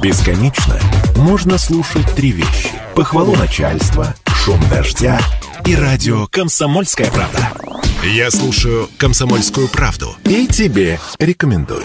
Бесконечно можно слушать три вещи: похвалу начальства, шум дождя и радио «Комсомольская правда». Я слушаю «Комсомольскую правду» и тебе рекомендую.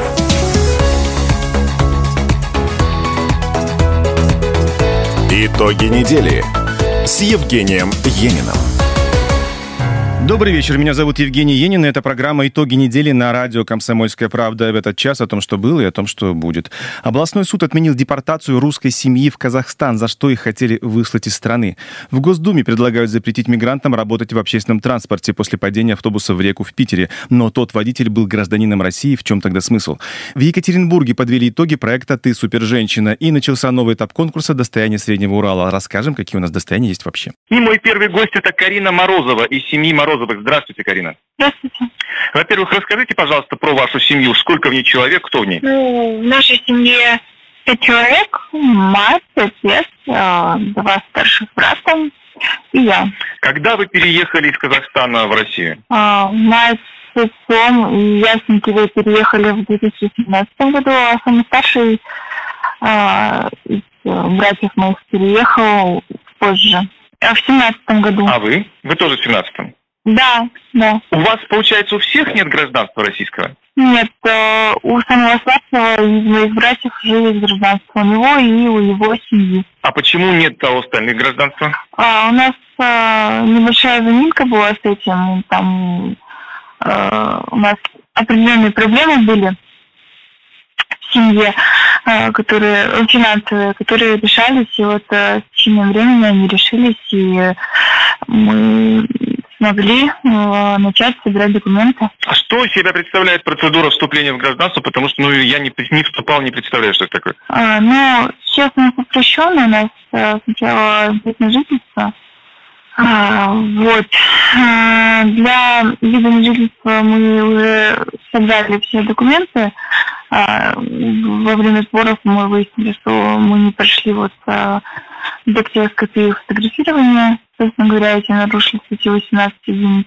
Итоги недели с Евгением Ениным. Добрый вечер, меня зовут Евгений Енин, и это программа «Итоги недели» на радио «Комсомольская правда» в этот час о том, что было и о том, что будет. Областной суд отменил депортацию русской семьи в Казахстан, за что их хотели выслать из страны. В Госдуме предлагают запретить мигрантам работать в общественном транспорте после падения автобуса в реку в Питере. Но тот водитель был гражданином России, в чем тогда смысл? В Екатеринбурге подвели итоги проекта «Ты супер-женщина», и начался новый этап конкурса «Достояние Среднего Урала». Расскажем, какие у нас достояния есть вообще. И мой первый гость – это Карина Морозова из семьи Морозовых. Здравствуйте, Карина. Здравствуйте. Во-первых, расскажите, пожалуйста, про вашу семью. Сколько в ней человек, кто в ней? В нашей семье 5 человек. Мать, отец, 2 старших брата и я. Когда вы переехали из Казахстана в Россию? Мать с отцом и я с Никитой переехали в 2017 году, а самый старший из братьев моих переехал позже, в 2017 году. А вы? Вы тоже в 17-м? Да. У вас, получается, у всех нет гражданства российского? Нет, у самого старшего из моих братьев уже есть гражданство, у него и у его семьи. А почему нет у остальных гражданства? У нас небольшая заминка была с этим, там у нас определенные проблемы были в семье, финансовые, которые решались, и вот с течением времени они решились, и мы смогли начать собирать документы. А что из себя представляет процедура вступления в гражданство? Потому что я не вступал, не представляю, что это такое. Сейчас у нас упрощенно, у нас сначала на жительство. Для вида на жительство мы уже собрали все документы. Во время сборов мы выяснили, что мы не прошли дактилоскопию фотографирования. Собственно говоря, эти нарушили статью 18.1.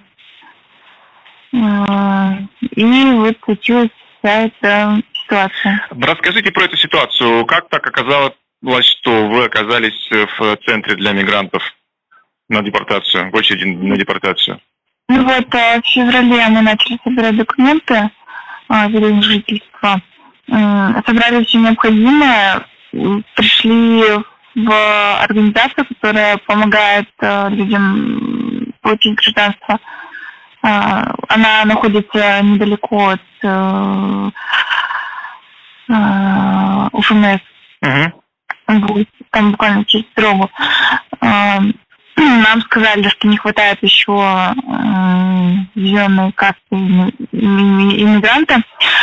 И вот случилась вся эта ситуация. Расскажите про эту ситуацию. Как так оказалось, что вы оказались в центре для мигрантов на депортацию, в очереди на депортацию? В феврале мы начали собирать документы вида на жительство. Собрали все необходимое, пришли в организацию, которая помогает людям получить гражданство. Она находится недалеко от УФМС. Там буквально через дорогу. Нам сказали, что не хватает еще зеленой карты иммигранта.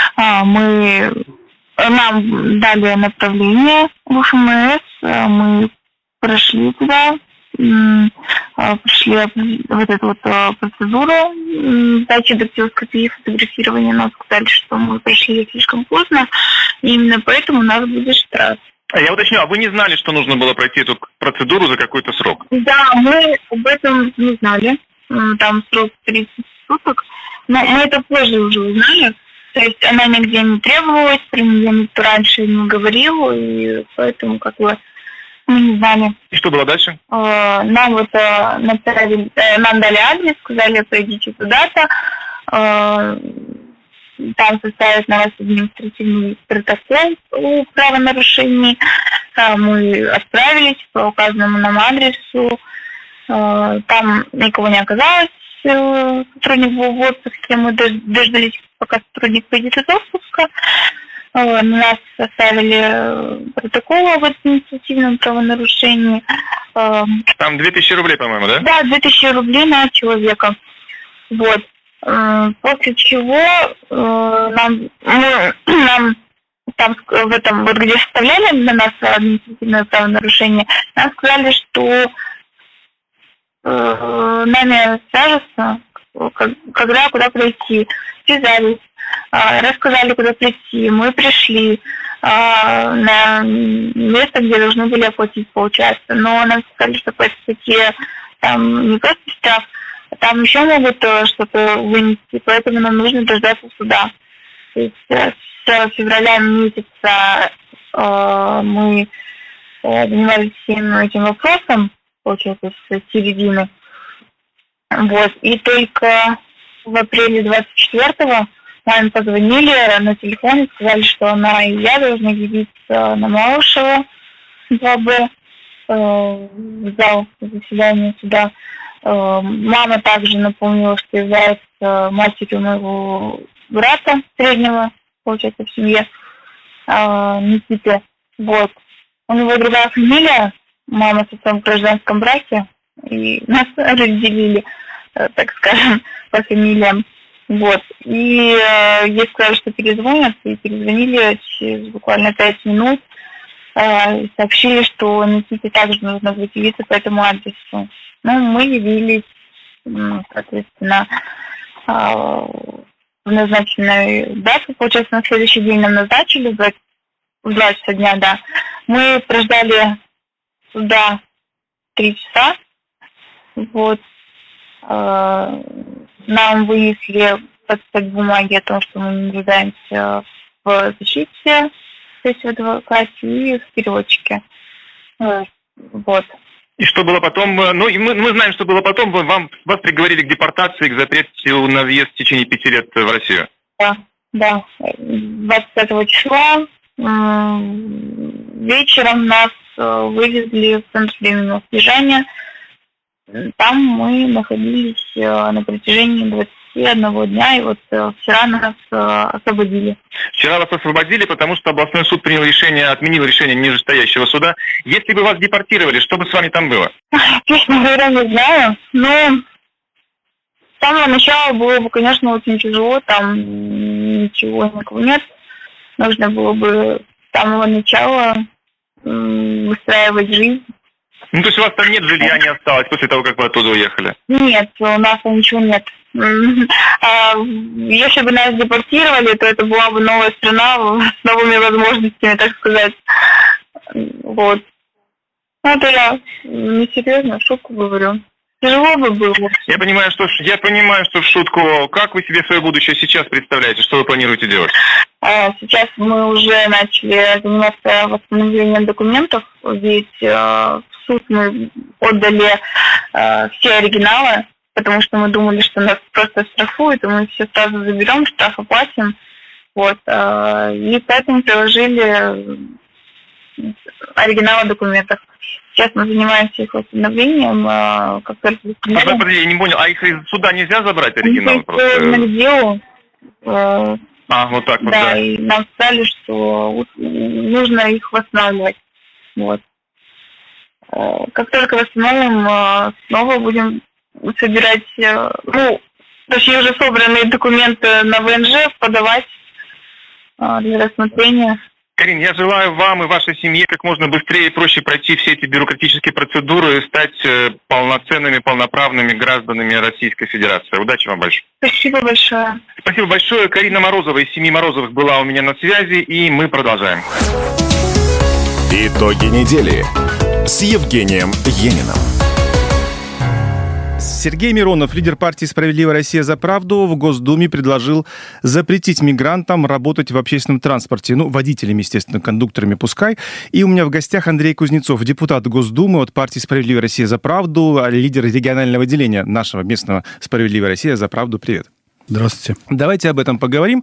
Нам дали направление в УФМС, мы прошли туда, прошли эту процедуру сдачи дактилоскопии и фотографирования. Нам сказали, что мы прошли слишком поздно, и именно поэтому у нас будет штраф. Я уточню, а вы не знали, что нужно было пройти эту процедуру за какой-то срок? Да, мы об этом не знали. Там срок 30 суток. Но мы это позже уже узнали. То есть она нигде не требовалась, про нее никто раньше не говорил, и поэтому мы не знали. И что было дальше? Нам нам дали адрес, сказали, пойдите туда-то. Там составят на вас административный протокол о правонарушении. Мы отправились по указанному нам адресу. Там никого не оказалось. Сотрудник был в отпуске. Мы дождались, пока сотрудник выйдет из отпуска. На нас составили протокол об административном правонарушении. Там 2000 рублей, по-моему, да? Да, 2000 рублей на человека. После чего нам там в этом, где составляли для нас административное правонарушение, нам сказали, что нами свяжутся, куда прийти. Связались, рассказали, куда прийти. Мы пришли на место, где должны были оплатить полчаса. Но нам сказали, что по статье там не просто штраф, там еще могут что-то вынести, поэтому нам нужно дождаться суда. То есть с февраля месяца мы занимались всем этим вопросом, получается, с середины. Вот. И только в апреле 24-го маме позвонили на телефон и сказали, что она и я должны явиться на Малышева 2Б в зал заседания суда. Мама также напомнила, что является матерью моего брата среднего, получается, в семье, Никиты. Вот. У него другая фамилия, мама с отцом в гражданском браке, и нас разделили, так скажем, по фамилиям. Вот. И ей сказали, что перезвонят, и перезвонили через буквально 5 минут, и сообщили, что Никите также нужно будет явиться по этому адресу. Ну, мы явились, соответственно, в назначенную дату. Получается, на следующий день нам назначили в 2 часа дня, да. Мы прождали суда 3 часа. Вот. Нам вынесли подписать бумаги о том, что мы не нуждаемся в защите, то есть в адвокате и в переводчике. Вот. И что было потом? Ну, и мы знаем, что было потом. Вас приговорили к депортации, к запрету на въезд в течение 5 лет в Россию. Да. 25 числа вечером нас вывезли в центр временного содержания. Там мы находились на протяжении 21 дня, и вот вчера нас освободили. Вчера вас освободили, потому что областной суд отменил решение нижестоящего суда. Если бы вас депортировали, что бы с вами там было? Честно говоря, не знаю. Но с самого начала было бы, конечно, очень тяжело. Там ничего, никого нет. Нужно было бы с самого начала выстраивать жизнь. Ну, то есть у вас там нет жилья, не осталось после того, как вы оттуда уехали? Нет, у нас там ничего нет. Если бы нас депортировали, то это была бы новая страна с новыми возможностями, так сказать. Вот. Ну, это я несерьезно, в шутку говорю. Тяжело бы было. Я понимаю, что в шутку. Как вы себе свое будущее сейчас представляете? Что вы планируете делать? Сейчас мы уже начали заниматься восстановлением документов, ведь в суд мы отдали все оригиналы, потому что мы думали, что нас просто штрафуют, и мы все сразу заберем, штраф оплатим. Вот. И поэтому приложили оригиналы документов. Сейчас мы занимаемся их восстановлением. Подожди, я не понял, а их из суда нельзя забрать оригиналы? Просто? Вот так вот, да. И нам сказали, что нужно их восстанавливать. Вот. Как только восстановим, снова будем собирать, точнее уже собранные документы на ВНЖ подавать для рассмотрения. Карин, я желаю вам и вашей семье как можно быстрее и проще пройти все эти бюрократические процедуры и стать полноценными, полноправными гражданами Российской Федерации. Удачи вам большое. Спасибо большое. Спасибо большое. Карина Морозова из семьи Морозовых была у меня на связи, и мы продолжаем. Итоги недели с Евгением Ениным. Сергей Миронов, лидер партии «Справедливая Россия за правду», в Госдуме предложил запретить мигрантам работать в общественном транспорте. Водителями, естественно, кондукторами пускай. И у меня в гостях Андрей Кузнецов, депутат Госдумы от партии «Справедливая Россия за правду», лидер регионального отделения нашего местного «Справедливая Россия за правду». Привет. Здравствуйте. Давайте об этом поговорим.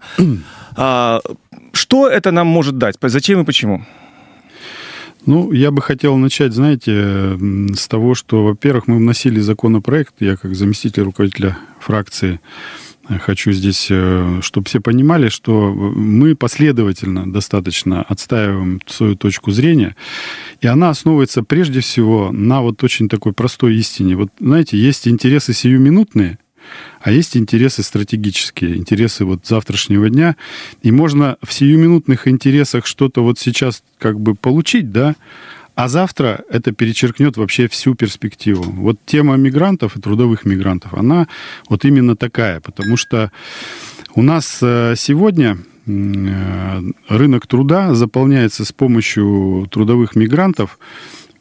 Что это нам может дать? Зачем и почему? Я бы хотел начать, знаете, с того, что, во-первых, мы вносили законопроект, я как заместитель руководителя фракции хочу здесь, чтобы все понимали, что мы последовательно достаточно отстаиваем свою точку зрения, и она основывается прежде всего на очень такой простой истине. Знаете, есть интересы сиюминутные, а есть интересы стратегические, интересы завтрашнего дня. И можно в сиюминутных интересах что-то сейчас получить, да, а завтра это перечеркнет вообще всю перспективу. Тема мигрантов и трудовых мигрантов, она именно такая, потому что у нас сегодня рынок труда заполняется с помощью трудовых мигрантов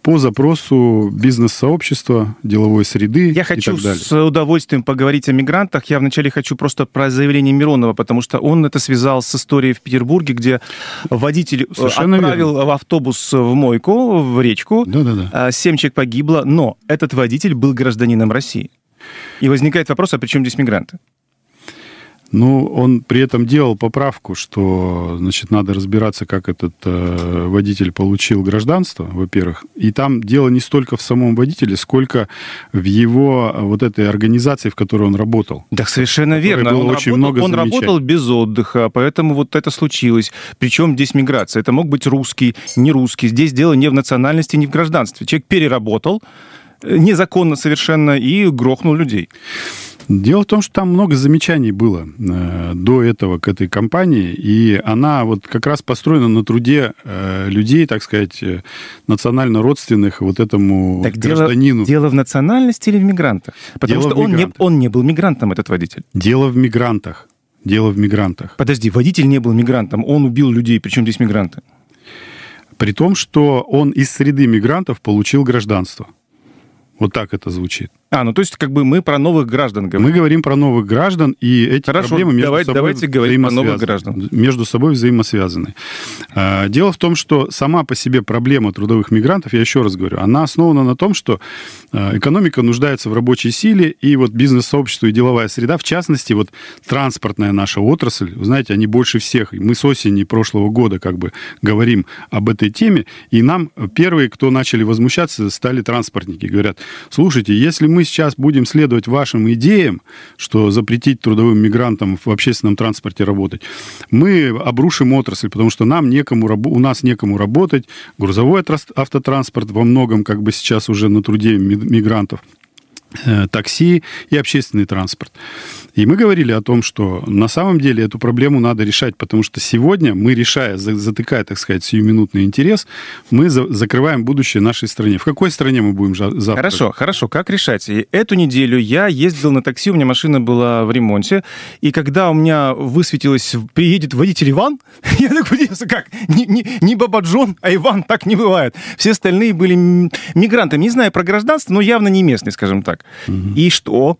по запросу бизнес-сообщества, деловой среды и так далее. Я хочу с удовольствием поговорить о мигрантах. Я вначале хочу просто про заявление Миронова, потому что он это связал с историей в Петербурге, где водитель отправил автобус в мойку, в речку. Да. 7 человек погибло, но этот водитель был гражданином России. И возникает вопрос, а при чем здесь мигранты? Ну, он при этом делал поправку, что, значит, надо разбираться, как этот водитель получил гражданство, во-первых. И там дело не столько в самом водителе, сколько в его вот этой организации, в которой он работал. Да, совершенно верно. Он работал без отдыха, поэтому вот это случилось. Причем здесь миграция. Это мог быть русский, не русский. Здесь дело не в национальности, не в гражданстве. Человек переработал незаконно совершенно и грохнул людей. Дело в том, что там много замечаний было до этого к этой компании, и она вот как раз построена на труде людей, так сказать, национально родственных вот этому гражданину. Дело в национальности или в мигрантах? Потому что он не был мигрантом, этот водитель. Дело в мигрантах. Подожди, водитель не был мигрантом, он убил людей, причем здесь мигранты? При том, что он из среды мигрантов получил гражданство. Вот так это звучит. Ну то есть как бы мы про новых граждан говорим. Мы говорим про новых граждан, и эти проблемы между собой взаимосвязаны. Дело в том, что сама по себе проблема трудовых мигрантов, я еще раз говорю, она основана на том, что экономика нуждается в рабочей силе, и вот бизнес-сообщество и деловая среда, в частности, вот транспортная наша отрасль, вы знаете, они больше всех. Мы с осени прошлого года как бы говорим об этой теме, и нам первые, кто начали возмущаться, стали транспортники. Говорят, слушайте, если мы сейчас будем следовать вашим идеям, что запретить трудовым мигрантам в общественном транспорте работать, мы обрушим отрасль, потому что у нас некому работать, грузовой автотранспорт во многом как бы сейчас уже на труде мигрантов, такси и общественный транспорт. И мы говорили о том, что на самом деле эту проблему надо решать, потому что сегодня мы, решая, затыкая, так сказать, сиюминутный интерес, мы закрываем будущее нашей стране. В какой стране мы будем завтра? Хорошо. Как решать? И эту неделю я ездил на такси, у меня машина была в ремонте, и когда у меня высветилось, приедет водитель Иван, я так удивился, как? Не Баба Джон, а Иван, так не бывает. Все остальные были мигрантами. Не знаю про гражданство, но явно не местные, скажем так. И что?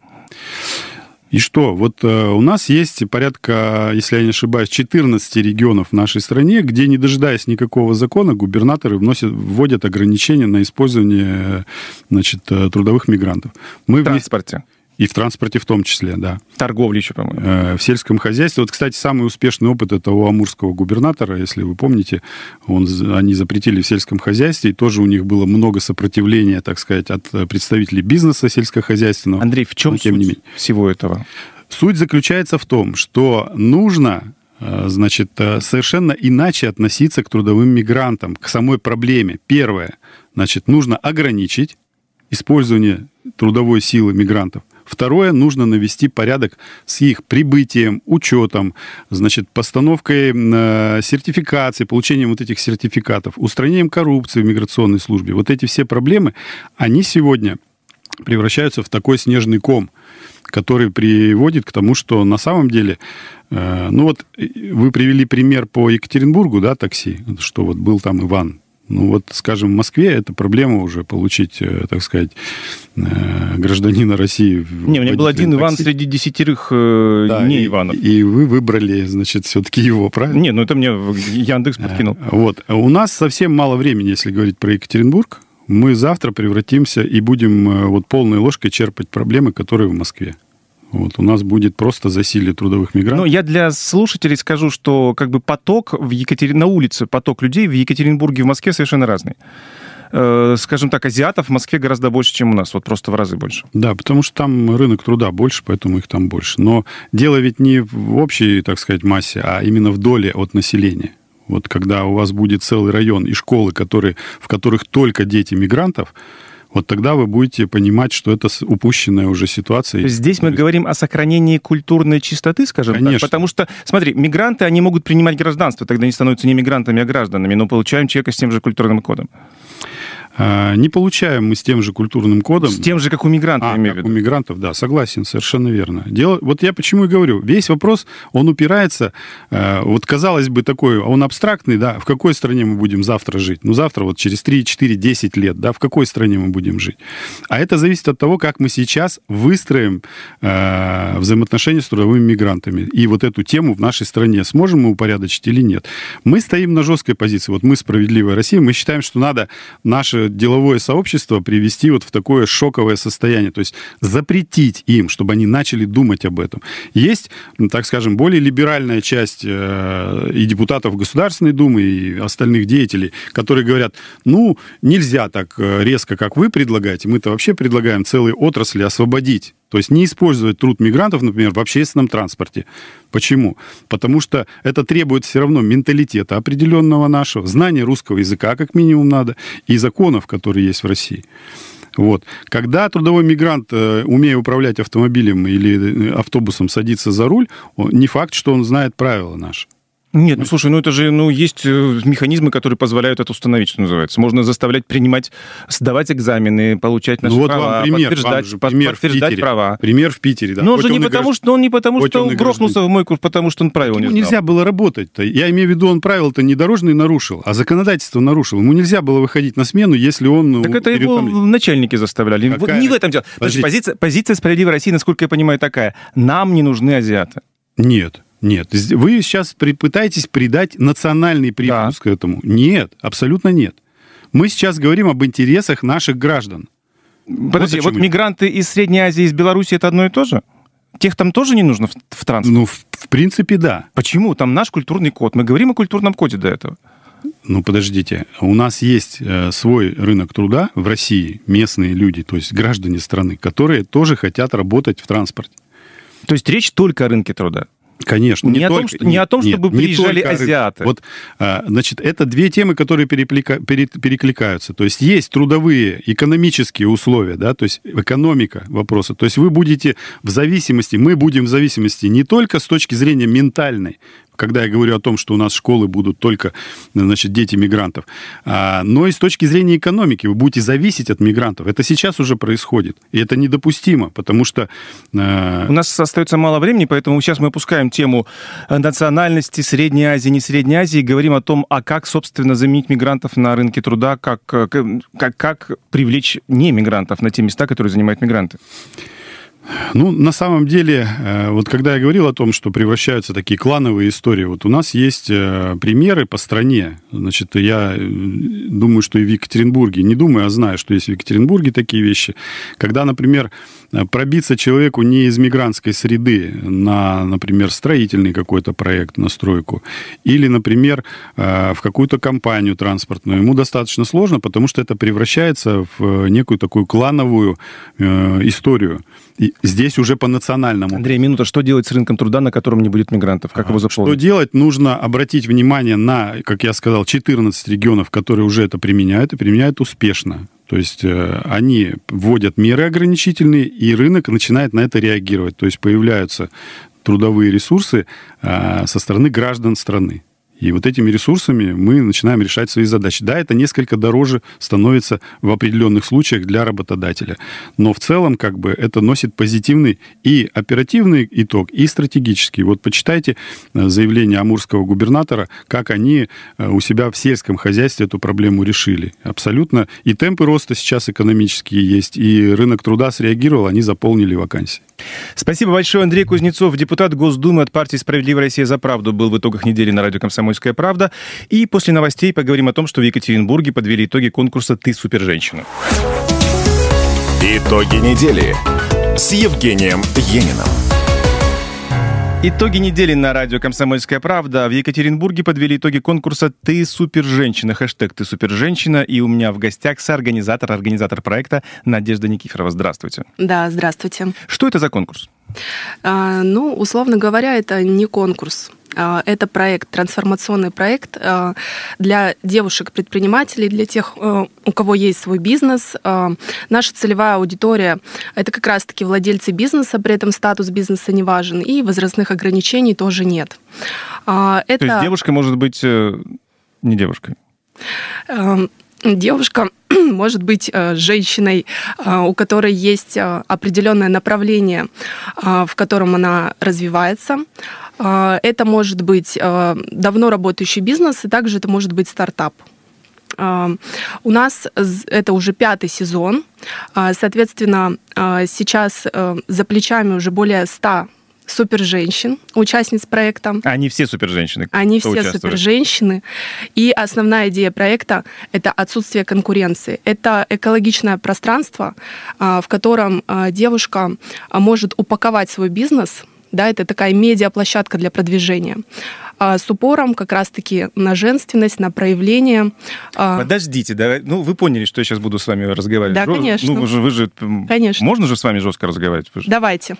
И что? Вот у нас есть порядка, если я не ошибаюсь, 14 регионов в нашей стране, где, не дожидаясь никакого закона, губернаторы вводят ограничения на использование, значит, трудовых мигрантов. В транспорте. И в транспорте в том числе, да. Торговля еще, по-моему. В сельском хозяйстве. Вот, кстати, самый успешный опыт это у амурского губернатора, если вы помните. Они запретили в сельском хозяйстве, и тоже у них было много сопротивления, так сказать, от представителей бизнеса сельскохозяйственного. Андрей, в чем суть всего этого? Суть заключается в том, что нужно, значит, совершенно иначе относиться к трудовым мигрантам, к самой проблеме. Первое, значит, нужно ограничить использование трудовой силы мигрантов. Второе, нужно навести порядок с их прибытием, учетом, значит, постановкой сертификации, получением вот этих сертификатов, устранением коррупции в миграционной службе. Вот эти все проблемы, они сегодня превращаются в такой снежный ком, который приводит к тому, что на самом деле, ну вот вы привели пример по Екатеринбургу, да, такси, что вот был там Иван. Ну вот, скажем, в Москве это проблема уже получить, так сказать, гражданина России. У меня был один Иван среди 10 не Иванов. И вы выбрали, значит, все-таки его, правильно? Не, ну это мне Яндекс подкинул. Вот. У нас совсем мало времени, если говорить про Екатеринбург. Мы завтра превратимся и будем вот полной ложкой черпать проблемы, которые в Москве. Вот, у нас будет просто засилие трудовых мигрантов. Ну, я для слушателей скажу, что как бы поток на улице, поток людей в Екатеринбурге и в Москве совершенно разный. Скажем так, азиатов в Москве гораздо больше, чем у нас, вот просто в разы больше. Да, потому что там рынок труда больше, поэтому их там больше. Но дело ведь не в общей, так сказать, массе, а именно в доле от населения. Вот когда у вас будет целый район и школы, в которых только дети мигрантов, вот тогда вы будете понимать, что это упущенная уже ситуация. Здесь мы говорим о сохранении культурной чистоты, скажем так. Потому что, смотри, мигранты, они могут принимать гражданство, тогда они становятся не мигрантами, а гражданами, но получаем человека с тем же культурным кодом. Не получаем мы с тем же культурным кодом. С тем же, как у мигрантов, я имею в виду. У мигрантов, да, согласен, совершенно верно. Вот я почему и говорю, весь вопрос, он упирается, вот казалось бы такой, он абстрактный, да, в какой стране мы будем завтра жить? Ну, завтра вот через 3, 4, 10 лет, да, в какой стране мы будем жить? А это зависит от того, как мы сейчас выстроим взаимоотношения с трудовыми мигрантами. И вот эту тему в нашей стране сможем мы упорядочить или нет? Мы стоим на жесткой позиции. Вот мы, «Справедливая Россия», мы считаем, что надо наше деловое сообщество привести вот в такое шоковое состояние, то есть запретить им, чтобы они начали думать об этом. Есть, так скажем, более либеральная часть и депутатов Государственной Думы, и остальных деятелей, которые говорят, ну, нельзя так резко, как вы предлагаете, мы-то вообще предлагаем целые отрасли освободить. То есть не использовать труд мигрантов, например, в общественном транспорте. Почему? Потому что это требует все равно менталитета определенного нашего, знания русского языка как минимум надо, и законов, которые есть в России. Вот. Когда трудовой мигрант, умея управлять автомобилем или автобусом, садится за руль, не факт, что он знает правила наши. Нет, ну слушай, ну это же, ну есть механизмы, которые позволяют это установить, что называется. Можно заставлять принимать, сдавать экзамены, получать наши права, подтверждать права. Пример в Питере, да. Но он же не потому, что он грохнулся в мойку, потому что он правил не знал. Нельзя было работать-то. Я имею в виду, он правила-то не дорожные нарушил, а законодательство нарушил. Ему нельзя было выходить на смену, если он... Так это его начальники заставляли. Не в этом дело. Позиция «Справедливой России», насколько я понимаю, такая. Нам не нужны азиаты. Нет. Вы сейчас пытаетесь придать национальный привкус к этому. Нет, абсолютно нет. Мы сейчас говорим об интересах наших граждан. Подожди, вот мигранты из Средней Азии, из Беларуси, это одно и то же? Тех там тоже не нужно в транспорт? Ну, в принципе, да. Почему? Там наш культурный код. Мы говорим о культурном коде до этого. Ну, подождите. У нас есть свой рынок труда в России, местные люди, то есть граждане страны, которые тоже хотят работать в транспорте. То есть речь только о рынке труда? Конечно. Не о том, чтобы приезжали азиаты. Вот, значит, это две темы, которые перекликаются. То есть есть трудовые, экономические условия, да, то есть экономика вопроса. То есть вы будете в зависимости, мы будем в зависимости не только с точки зрения ментальной, когда я говорю о том, что у нас школы будут только, значит, дети мигрантов, но и с точки зрения экономики вы будете зависеть от мигрантов. Это сейчас уже происходит. И это недопустимо, потому что... У нас остается мало времени, поэтому сейчас мы опускаем тему национальности, Средней Азии, не Средней Азии, и говорим о том, а как, собственно, заменить мигрантов на рынке труда, как привлечь не мигрантов на те места, которые занимают мигранты. Ну, на самом деле, вот когда я говорил о том, что превращаются такие клановые истории, вот у нас есть примеры по стране. Значит, я думаю, что и в Екатеринбурге, не думаю, а знаю, что есть в Екатеринбурге такие вещи. Когда, например, пробиться человеку не из мигрантской среды на, например, строительный какой-то проект, на стройку, или, например, в какую-то компанию транспортную, ему достаточно сложно, потому что это превращается в некую такую клановую историю. И здесь уже по национальному. Андрей, минута. Что делать с рынком труда, на котором не будет мигрантов? Как его заполнить? Что делать? Нужно обратить внимание на, как я сказал, 14 регионов, которые уже это применяют, и применяют успешно. То есть они вводят меры ограничительные, и рынок начинает на это реагировать. То есть появляются трудовые ресурсы со стороны граждан страны. И вот этими ресурсами мы начинаем решать свои задачи. Да, это несколько дороже становится в определенных случаях для работодателя. Но в целом, как бы, это носит позитивный и оперативный итог, и стратегический. Вот почитайте заявление амурского губернатора, как они у себя в сельском хозяйстве эту проблему решили. Абсолютно. И темпы роста сейчас экономические есть, и рынок труда среагировал, они заполнили вакансии. Спасибо большое. Андрей Кузнецов, депутат Госдумы от партии «Справедливая Россия за правду», был в итогах недели на радио «Комсомольская правда». И после новостей поговорим о том, что в Екатеринбурге подвели итоги конкурса «Ты суперженщина». Итоги недели с Евгением Ениным. Итоги недели на радио «Комсомольская правда». В Екатеринбурге подвели итоги конкурса «Ты суперженщина». Хэштег «Ты суперженщина». И у меня в гостях организатор проекта Надежда Никифорова. Здравствуйте. Да, здравствуйте. Что это за конкурс? Ну, условно говоря, это не конкурс. Это проект, трансформационный проект для девушек-предпринимателей, для тех, у кого есть свой бизнес. Наша целевая аудитория – это как раз-таки владельцы бизнеса, при этом статус бизнеса не важен, и возрастных ограничений тоже нет. То есть девушка может быть не девушкой? Девушка может быть женщиной, у которой есть определенное направление, в котором она развивается. Это может быть давно работающий бизнес, и также это может быть стартап. У нас это уже 5-й сезон. Соответственно, сейчас за плечами уже более 100 суперженщин, участниц проекта. Они все суперженщины? Они все суперженщины. И основная идея проекта — это отсутствие конкуренции. Это экологичное пространство, в котором девушка может упаковать свой бизнес. Да, это такая медиаплощадка для продвижения. С упором как раз-таки на женственность, на проявление. Подождите, давай, вы поняли, что я сейчас буду с вами разговаривать? Да, конечно. Вы же... Конечно. Можно же с вами жестко разговаривать? Давайте.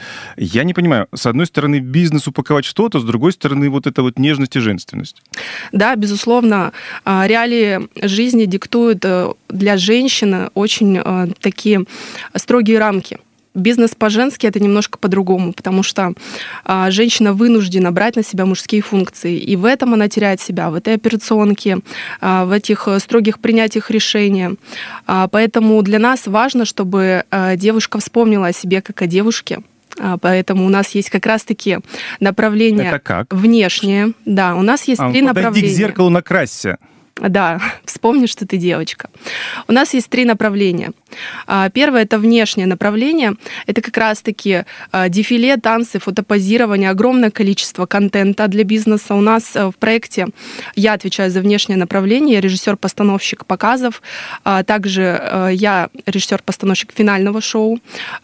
Я не понимаю, с одной стороны, бизнес упаковать что-то, с другой стороны, вот эта вот нежность и женственность. Да, безусловно. Реалии жизни диктуют для женщины очень такие строгие рамки. Бизнес по-женски — это немножко по-другому, потому что женщина вынуждена брать на себя мужские функции, и в этом она теряет себя, в этой операционке, в этих строгих принятиях решения. Поэтому для нас важно, чтобы девушка вспомнила о себе как о девушке. Поэтому у нас есть как раз-таки направление внешнее. Да, у нас есть 3 направления. Подойди к зеркалу, накрасься. Да, вспомни, что ты девочка. У нас есть 3 направления. Первое — это внешнее направление. Это как раз-таки дефиле, танцы, фотопозирование, огромное количество контента для бизнеса. У нас в проекте я отвечаю за внешнее направление, я режиссер-постановщик показов. Также я режиссер-постановщик финального шоу.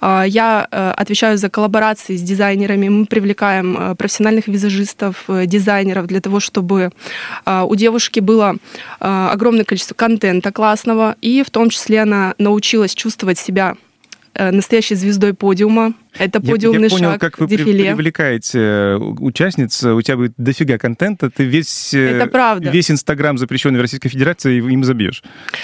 Я отвечаю за коллаборации с дизайнерами. Мы привлекаем профессиональных визажистов, дизайнеров для того, чтобы у девушки было огромное количество контента классного, и в том числе она научилась чувствовать себя настоящей звездой подиума. Это подиумный шаг, я понял, как вы дефиле. привлекаете участниц, у тебя будет дофига контента, ты весь Инстаграм, запрещенный в Российской Федерации, им забьешь.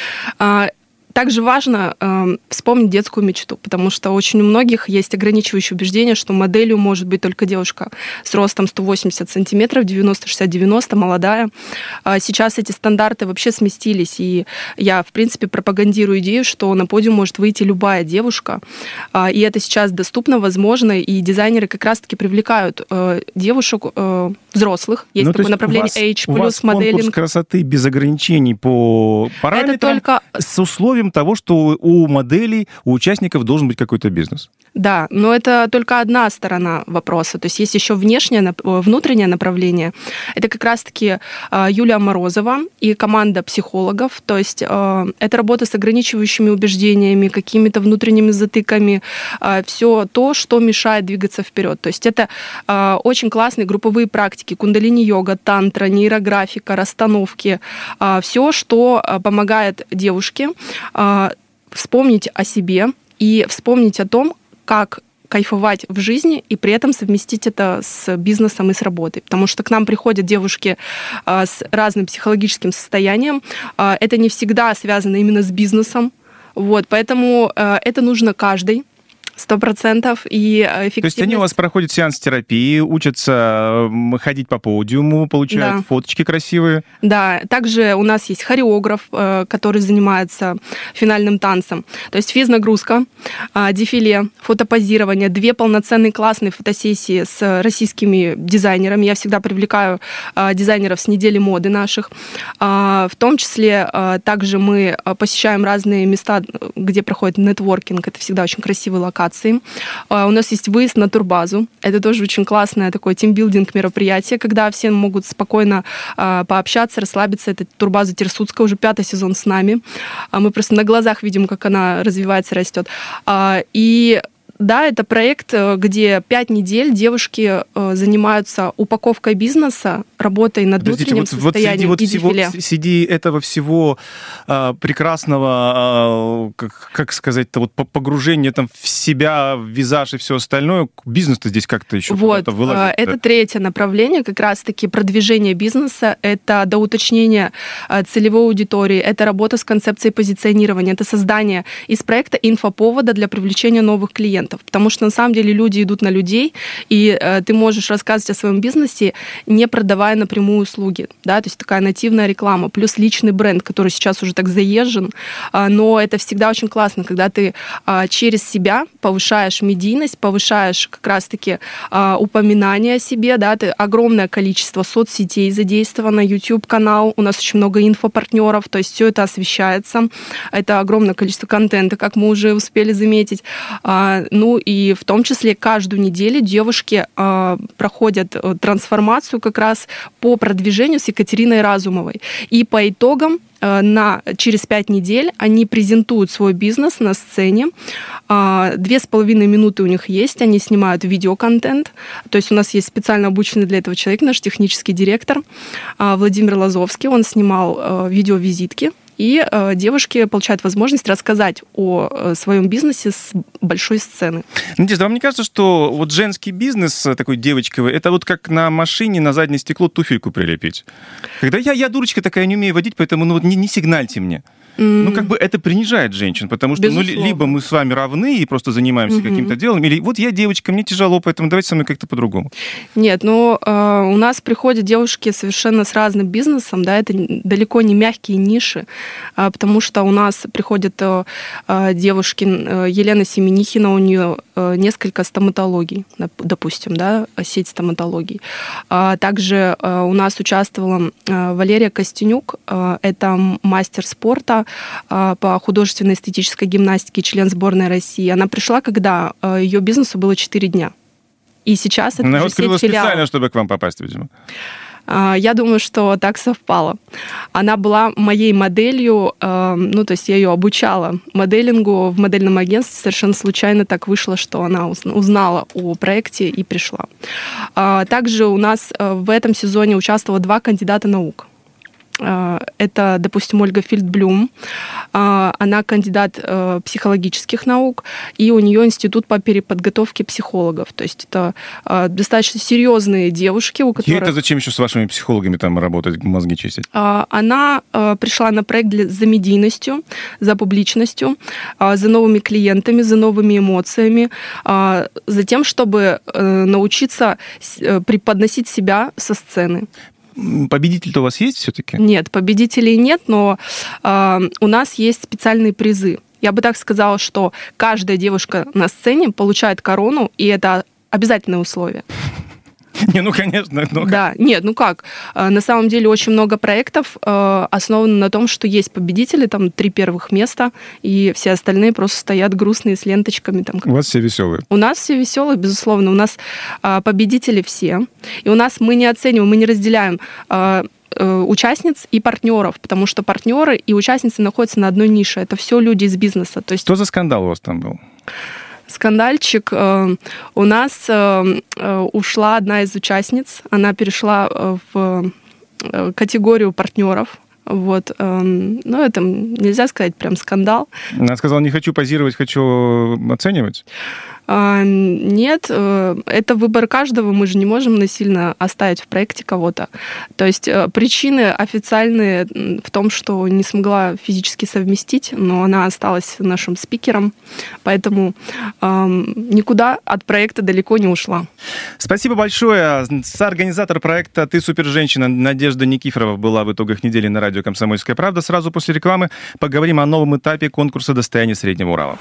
Также важно вспомнить детскую мечту, потому что очень у многих есть ограничивающее убеждение, что моделью может быть только девушка с ростом 180 сантиметров, 90-60-90, молодая. Сейчас эти стандарты вообще сместились, и я, в принципе, пропагандирую идею, что на подиум может выйти любая девушка, и это сейчас доступно, возможно, и дизайнеры как раз-таки привлекают девушек взрослых. Есть такое направление H+, моделинг. Конкурс красоты без ограничений по параметрам, это только с условием того, что у моделей, у участников должен быть какой-то бизнес. Да, но это только одна сторона вопроса. То есть есть еще внутреннее направление. Это как раз-таки Юлия Морозова и команда психологов. То есть это работа с ограничивающими убеждениями, какими-то внутренними затыками, все то, что мешает двигаться вперед. То есть это очень классные групповые практики: кундалини-йога, тантра, нейрографика, расстановки. Все, что помогает девушке вспомнить о себе и вспомнить о том, как кайфовать в жизни и при этом совместить это с бизнесом и с работой. Потому что к нам приходят девушки с разным психологическим состоянием. Это не всегда связано именно с бизнесом. Вот, поэтому это нужно каждой. 100% и эффективность. То есть они у вас проходят сеанс терапии, учатся ходить по подиуму, получают фоточки красивые? Да, также у нас есть хореограф, который занимается финальным танцем. То есть физнагрузка, дефиле, фотопозирование, 2 полноценные классные фотосессии с российскими дизайнерами. Я всегда привлекаю дизайнеров с недели моды наших. В том числе также мы посещаем разные места, где проходит нетворкинг. Это всегда очень красивые локации. У нас есть выезд на турбазу. Это тоже очень классное такое тимбилдинг мероприятие, когда все могут спокойно пообщаться, расслабиться. Это турбаза Терсуцкая, уже 5-й сезон с нами. Мы просто на глазах видим, как она развивается, растет. И да, это проект, где 5 недель девушки занимаются упаковкой бизнеса, работой над внутренним состоянием и дефиле. Среди этого всего прекрасного, как сказать-то, вот погружения там в себя, в визаж и все остальное, бизнес-то здесь как-то еще вот, вылазит. Это 3-е направление, как раз-таки продвижение бизнеса, это доуточнение целевой аудитории, это работа с концепцией позиционирования, это создание из проекта инфоповода для привлечения новых клиентов. клиентов, потому что на самом деле люди идут на людей, и ты можешь рассказывать о своем бизнесе, не продавая напрямую услуги, да, то есть такая нативная реклама, плюс личный бренд, который сейчас уже так заезжен, но это всегда очень классно, когда ты через себя повышаешь медийность, повышаешь как раз-таки упоминание о себе, да, ты огромное количество соцсетей задействовано, YouTube-канал, у нас очень много инфопартнеров, то есть все это освещается, это огромное количество контента, как мы уже успели заметить, ну и в том числе каждую неделю девушки проходят трансформацию как раз по продвижению с Екатериной Разумовой, и по итогам через 5 недель они презентуют свой бизнес на сцене. 2,5 минуты у них есть, они снимают видеоконтент. То есть у нас есть специально обученный для этого человек, наш технический директор Владимир Лазовский. Он снимал видеовизитки. И девушки получают возможность рассказать о своем бизнесе с большой сцены. Надежда, вам не кажется, что вот женский бизнес такой девочковый, это вот как на машине на заднее стекло туфельку прилепить? Когда я дурочка такая, не умею водить, поэтому ну, вот не сигнальте мне. Ну, как бы это принижает женщин, потому что ну, либо мы с вами равны и просто занимаемся каким-то делом, или вот я девочка, мне тяжело, поэтому давайте со мной как-то по-другому. Нет, но у нас приходят девушки совершенно с разным бизнесом, да, это далеко не мягкие ниши, потому что у нас приходят девушки, Елена Семенихина, у нее несколько стоматологий, допустим, да, сеть стоматологий. Также у нас участвовала Валерия Костенюк, это мастер спорта, по художественной эстетической гимнастике, член сборной России. Она пришла, когда ее бизнесу было 4 дня. И сейчас это уже сеть филиалов. Специально, чтобы к вам попасть, видимо. Я думаю, что так совпало. Она была моей моделью, ну, то есть я ее обучала моделингу в модельном агентстве. Совершенно случайно так вышло, что она узнала о проекте и пришла. Также у нас в этом сезоне участвовало 2 кандидата наук. Это, допустим, Ольга Фельдблюм. Она кандидат психологических наук, и у нее институт по переподготовке психологов. То есть это достаточно серьезные девушки, у которых... И это зачем еще с вашими психологами там работать, мозги чистить? Она пришла на проект за медийностью, за публичностью, за новыми клиентами, за новыми эмоциями, за тем, чтобы научиться преподносить себя со сцены. Победитель-то у вас есть все-таки? Нет, победителей нет, но у нас есть специальные призы. Я бы так сказала, что каждая девушка на сцене получает корону, и это обязательное условие. Не, ну, конечно. Да, нет, ну как? На самом деле очень много проектов основано на том, что есть победители, там 3 первых места, и все остальные просто стоят грустные с ленточками. Там. У вас все веселые? У нас все веселые, безусловно. У нас победители все. И у нас мы не оцениваем, мы не разделяем участниц и партнеров, потому что партнеры и участницы находятся на одной нише. Это все люди из бизнеса. То есть... Что за скандал у вас там был? Скандальчик. У нас ушла одна из участниц. Она перешла в категорию партнеров. Вот. Ну, это нельзя сказать прям скандал. Она сказала, не хочу позировать, хочу оценивать? Нет, это выбор каждого, мы же не можем насильно оставить в проекте кого-то. То есть причины официальные в том, что не смогла физически совместить, но она осталась нашим спикером, поэтому никуда от проекта далеко не ушла. Спасибо большое. Соорганизатор проекта «Ты суперженщина» Надежда Никифорова была в итогах недели на радио «Комсомольская правда». Сразу после рекламы поговорим о новом этапе конкурса «Достояние Среднего Урала».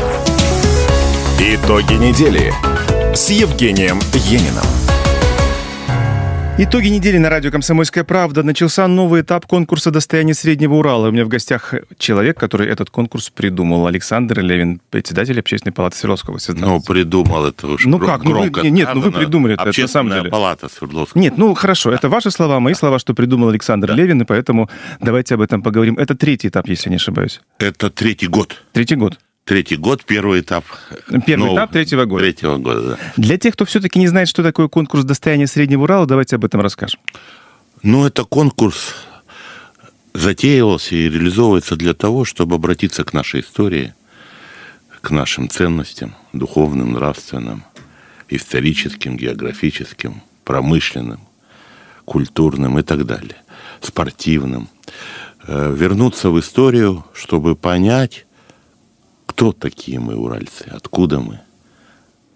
Итоги недели с Евгением Ениным. Итоги недели на радио «Комсомольская правда». Начался новый этап конкурса «Достояние Среднего Урала». У меня в гостях человек, который этот конкурс придумал. Александр Левин, председатель Общественной палаты Свердловской области. Ну, придумал это уж громко. Нет, вы придумали это, на самом деле. Общественная палата Свердловской. Нет, ну хорошо, это ваши слова, мои слова, что придумал Александр Левин, и поэтому давайте об этом поговорим. Это 3-й этап, если не ошибаюсь. Это 3-й год. 3-й год. 3-й год, первый этап. Первый этап 3-го года. 3-го года, да. Для тех, кто все-таки не знает, что такое конкурс «Достояние Среднего Урала», давайте об этом расскажем. Ну, это конкурс затеивался и реализовывается для того, чтобы обратиться к нашей истории, к нашим ценностям, духовным, нравственным, историческим, географическим, промышленным, культурным и так далее, спортивным. Вернуться в историю, чтобы понять, кто такие мы, уральцы, откуда мы,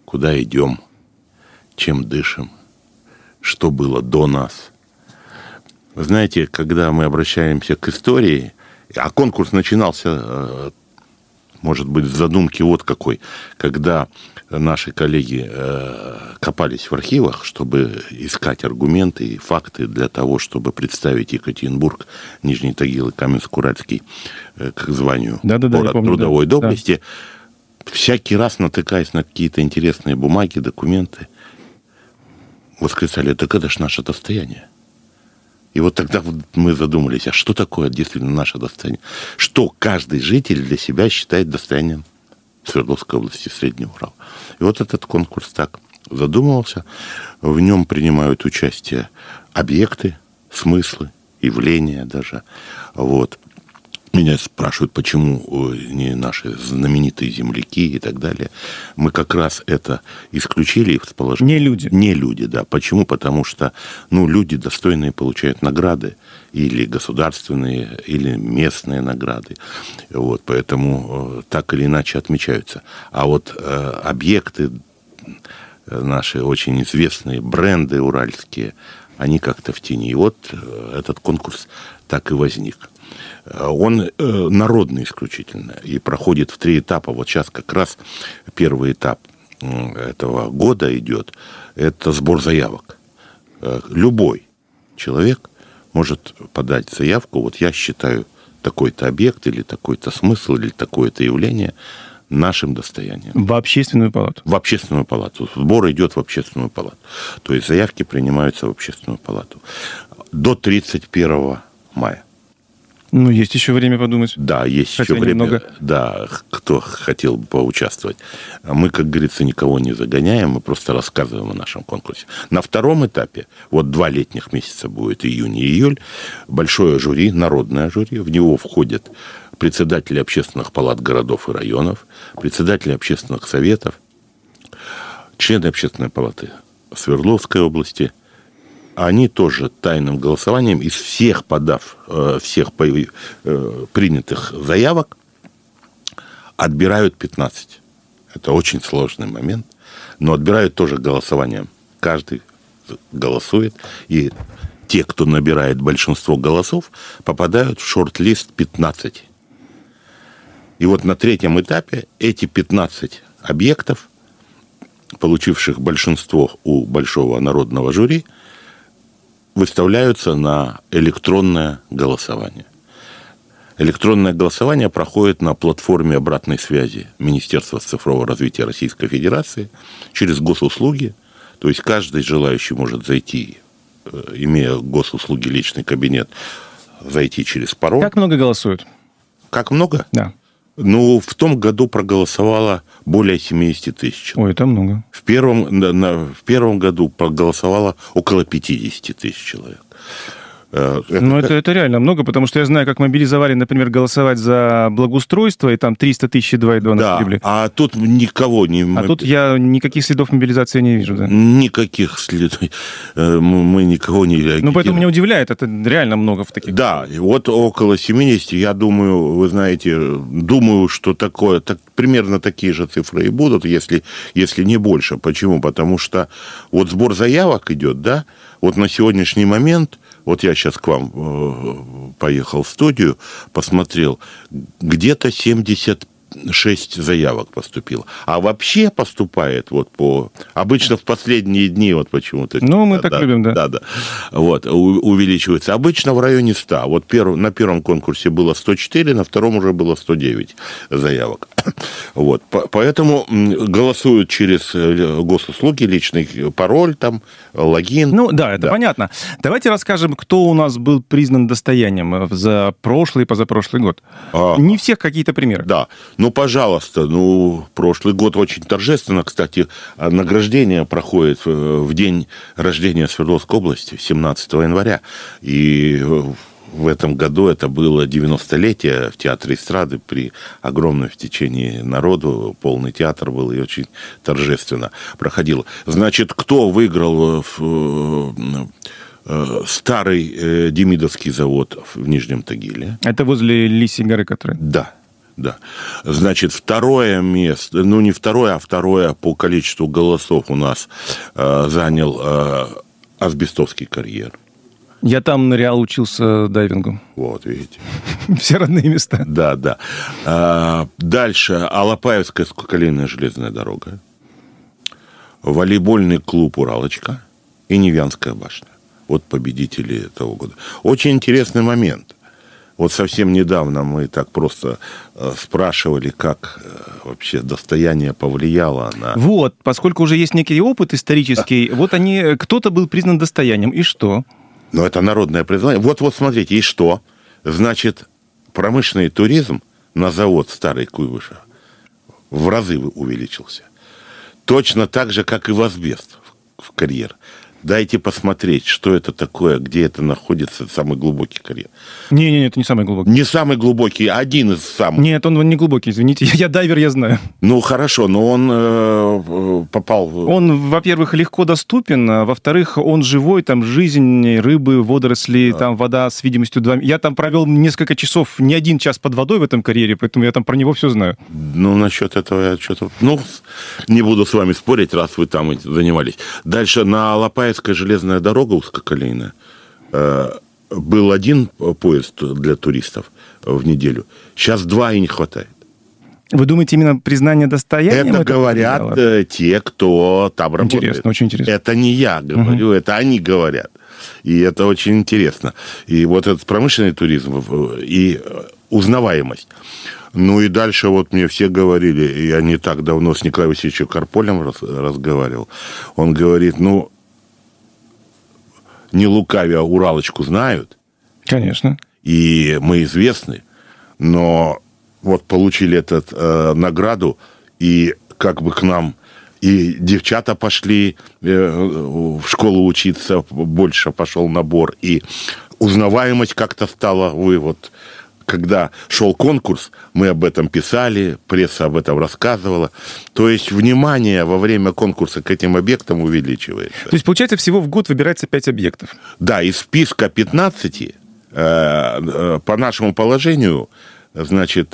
куда идем, чем дышим, что было до нас. Вы знаете, когда мы обращаемся к истории, а конкурс начинался, может быть, в задумке вот какой, когда наши коллеги копались в архивах, чтобы искать аргументы и факты для того, чтобы представить Екатеринбург, Нижний Тагил и Каменск-Уральский к званию город трудовой доблести, всякий раз натыкаясь на какие-то интересные бумаги, документы, восклицали: так это ж наше достояние. И вот тогда мы задумались, а что такое действительно наше достояние? Что каждый житель для себя считает достоянием Свердловской области, Среднего Урала? И вот этот конкурс так задумывался. В нем принимают участие объекты, смыслы, явления даже. Вот. Меня спрашивают, почему не наши знаменитые земляки и так далее. Мы как раз это исключили из положения. Не люди. Не люди, да. Почему? Потому что люди достойные получают награды, или государственные, или местные награды. Вот, поэтому так или иначе отмечаются. А вот объекты наши, очень известные бренды уральские, они как-то в тени. И вот этот конкурс так и возник. Он народный исключительно и проходит в 3 этапа. Вот сейчас как раз первый этап этого года идет. Это сбор заявок. Любой человек может подать заявку. Вот я считаю такой-то объект или такой-то смысл или такое-то явление нашим достоянием. В общественную палату? В общественную палату. Сбор идет в общественную палату. То есть заявки принимаются в общественную палату. До 31 мая. Есть еще время подумать. Да, есть еще время. Немного. Да, кто хотел бы поучаствовать. Мы, как говорится, никого не загоняем, мы просто рассказываем о нашем конкурсе. На 2-м этапе, вот 2 летних месяца будет, июнь и июль, большое жюри, народное жюри, в него входят председатели общественных палат городов и районов, председатели общественных советов, члены общественной палаты Свердловской области. Они тоже тайным голосованием из всех принятых заявок отбирают 15. Это очень сложный момент. Но отбирают тоже голосованием. Каждый голосует. И те, кто набирает большинство голосов, попадают в шорт-лист 15. И вот на 3-м этапе эти 15 объектов, получивших большинство у большого народного жюри, выставляются на электронное голосование. Электронное голосование проходит на платформе обратной связи Министерства цифрового развития Российской Федерации через госуслуги. То есть каждый желающий может зайти, имея госуслуги личный кабинет, зайти через пароль. Как много голосуют? Как много? Да. В том году проголосовало более 70 тысяч человек. Ой, это много. В первом году проголосовало около 50 тысяч человек. Это реально много, потому что я знаю, как мобилизовали, например, голосовать за благоустройство, и там 300 тысяч 2,2 на прибыли. А тут никого не... А тут я никаких следов мобилизации не вижу, да? Никаких следов. Мы никого не агитируем. Поэтому меня удивляет, это реально много в таких. Да, и вот около 70, я думаю, вы знаете, что такое, примерно такие же цифры и будут, если не больше. Почему? Потому что вот сбор заявок идет, да, вот на сегодняшний момент... Вот я сейчас к вам поехал в студию, посмотрел, где-то 76 заявок поступило. А вообще поступает обычно в последние дни почему-то. Мы так любим, да. Да. Увеличивается. Обычно в районе 100. Вот на первом конкурсе было 104, на втором уже было 109 заявок. Поэтому голосуют через госуслуги, личный пароль, логин. Это понятно. Давайте расскажем, кто у нас был признан достоянием за прошлый и позапрошлый год. Не всех какие-то примеры. Да. Пожалуйста. Прошлый год очень торжественно. Кстати, награждение проходит в день рождения Свердловской области, 17 января. И в этом году это было 90-летие в Театре эстрады при огромном стечении народу. Полный театр был и очень торжественно проходило. Значит, кто выиграл старый Демидовский завод в Нижнем Тагиле? Это возле Лисьей горы, который? Да. Да. Значит, второе место, ну не второе, а второе по количеству голосов у нас занял Асбестовский карьер. Я там нырял, учился дайвингу. Вот, видите. Все родные места. Да, да. Дальше Алапаевская скоколейная железная дорога, волейбольный клуб «Уралочка» и Невянская башня. Вот победители этого года. Очень интересный момент. Вот совсем недавно мы так просто спрашивали, как вообще достояние повлияло на... Вот, поскольку уже есть некий опыт исторический, вот кто-то был признан достоянием, и что? Но это народное признание. Вот смотрите, и что? Значит, промышленный туризм на завод Старый Куйбышев в разы увеличился. Точно так же, как и в Асбест, в карьер. Дайте посмотреть, что это такое, где это находится, самый глубокий карьер. Не, это не самый глубокий. Не самый глубокий, а один из самых. Нет, он не глубокий, извините. Я дайвер, я знаю. Ну, хорошо, но он попал... Он, во-первых, легко доступен, а во-вторых, он живой, там жизнь, рыбы, водоросли, там вода с видимостью 2... Я там провел несколько часов, не 1 час под водой в этом карьере, поэтому я там про него все знаю. Ну, насчет этого я что-то... Ну, не буду с вами спорить, раз вы там занимались. Дальше на Алапаевской железная дорога узкоколейная. Был 1 поезд для туристов в неделю. Сейчас 2 и не хватает. Вы думаете, именно признание достоянием? Это говорят те, кто там работает. Интересно, очень интересно. Это не я говорю, это они говорят. И это очень интересно. И вот этот промышленный туризм и узнаваемость. Ну и дальше вот мне все говорили, я не так давно с Николаем Васильевичем Карполем разговаривал. Он говорит, ну, не лукавя, Уралочку знают. Конечно. И мы известны, но вот получили эту награду, и как бы к нам и девчата пошли в школу учиться, больше пошел набор, и узнаваемость как-то стала. Вы вот, когда шел конкурс, мы об этом писали, пресса об этом рассказывала. То есть внимание во время конкурса к этим объектам увеличивается. То есть, получается, всего в год выбирается 5 объектов? Да, из списка 15, по нашему положению, значит,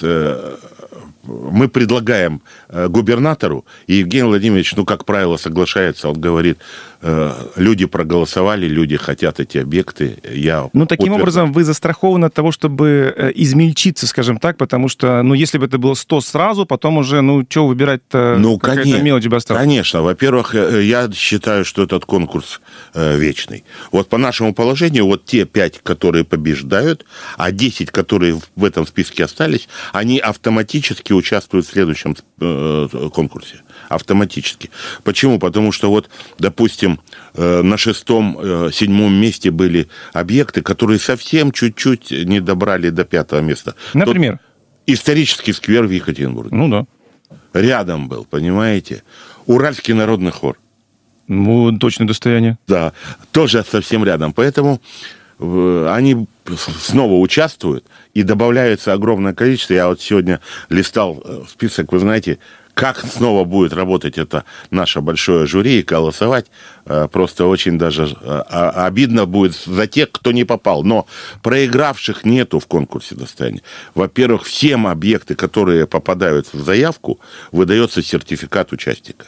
мы предлагаем губернатору, и Евгений Владимирович, ну, как правило, соглашается, он говорит, люди проголосовали, люди хотят эти объекты, Ну, таким образом, вы застрахованы от того, чтобы измельчиться, скажем так, потому что, ну, если бы это было 100 сразу, потом уже, ну, что выбирать-то, ну, какая-то мелочь бы осталась. Конечно, во-первых, я считаю, что этот конкурс вечный. Вот по нашему положению, вот те 5, которые побеждают, а 10, которые в этом списке остались, они автоматически участвуют в следующем конкурсе. Автоматически. Почему? Потому что вот, допустим, на 6-7 месте были объекты, которые совсем чуть-чуть не добрали до 5-го места. Например? Исторический сквер в Екатеринбурге. Ну да. Рядом был, понимаете? Уральский народный хор. Ну, точное достояние. Да, тоже совсем рядом. Поэтому они снова участвуют, и добавляется огромное количество. Я вот сегодня листал список, вы знаете, как снова будет работать это наше большое жюри и голосовать, просто очень даже обидно будет за тех, кто не попал. Но проигравших нету в конкурсе достояния. Во-первых, всем объекты, которые попадают в заявку, выдается сертификат участника.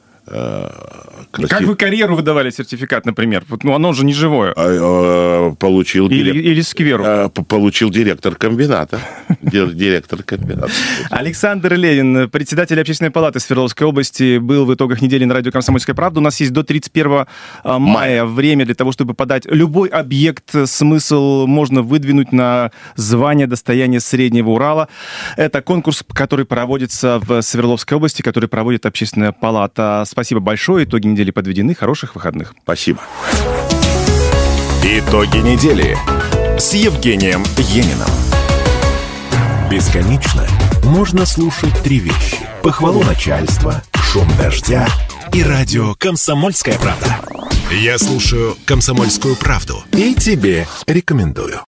Как вы карьеру выдавали сертификат, например? Вот, ну, оно же не живое. Получил или скверу. Получил директор комбината. Директор комбината. Александр Левин, председатель Общественной палаты Свердловской области, был в итогах недели на радио «Комсомольская правда». У нас есть до 31 мая время для того, чтобы подать любой объект. Смысл можно выдвинуть на звание достояния Среднего Урала. Это конкурс, который проводится в Свердловской области, который проводит Общественная палата. Спасибо большое. Итоги недели подведены. Хороших выходных. Спасибо. Итоги недели с Евгением Ениным. Бесконечно можно слушать 3 вещи. Похвалу начальства, шум дождя и радио «Комсомольская правда». Я слушаю «Комсомольскую правду» и тебе рекомендую.